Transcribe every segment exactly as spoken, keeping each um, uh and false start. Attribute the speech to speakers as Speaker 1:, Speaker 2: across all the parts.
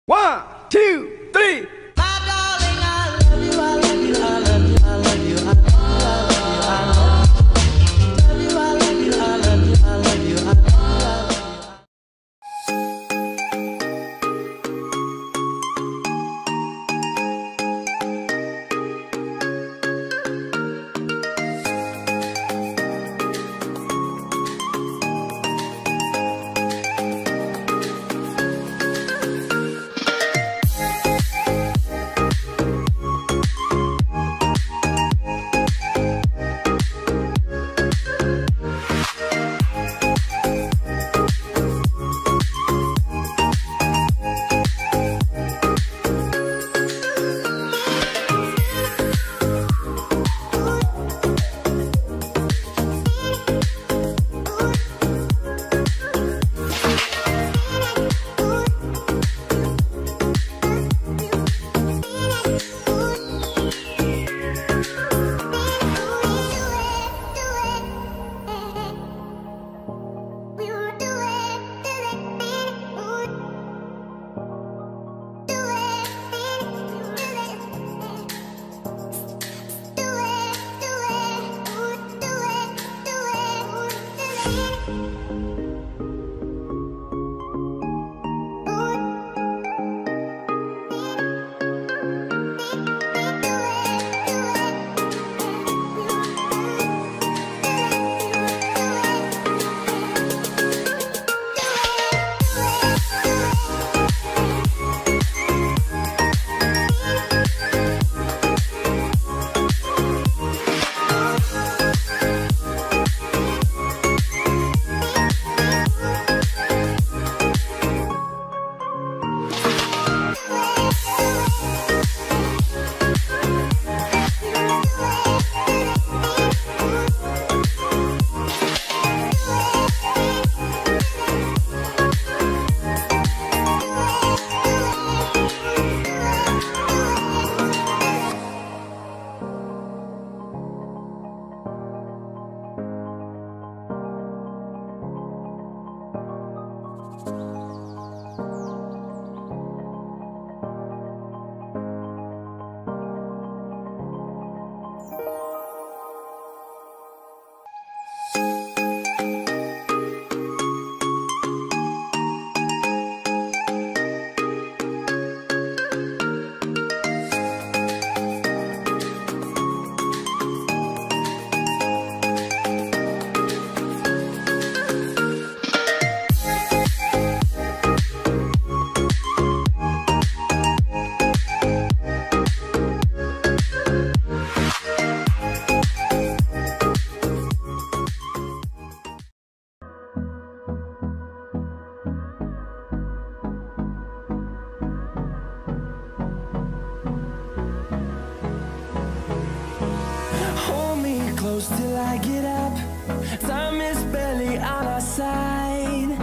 Speaker 1: One, two, three.
Speaker 2: My darling, I love you, I love you, I love you, I love you, I love you, I love you, I love you, I love you, I love you, I love you, I love you.
Speaker 3: Close till I get up. Time is barely on our side.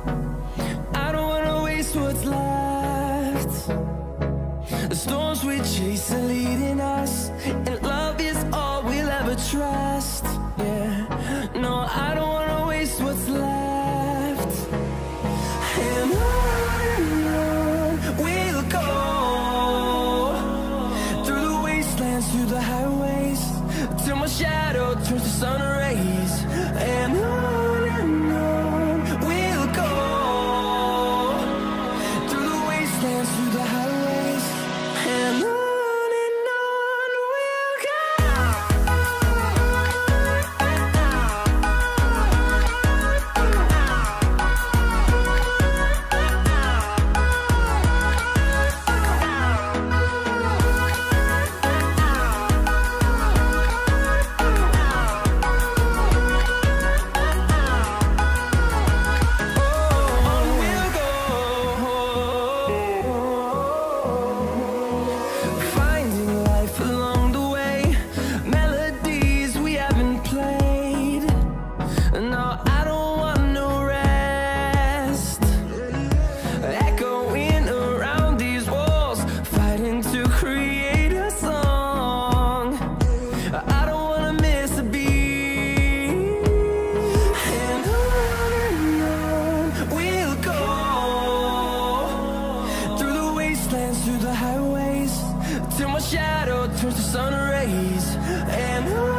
Speaker 3: I don't wanna waste what's left. The storms we chase are leading us, and love is all we'll ever trust. Yeah, no, I don't wanna waste what's left. And on and on we'll go, through the wastelands, through the highways, till my shadow turns to sun rays. And on and on we'll go, through the wastelands, through the highways, and on and on we'll go. till my shadow turns to sun rays. And on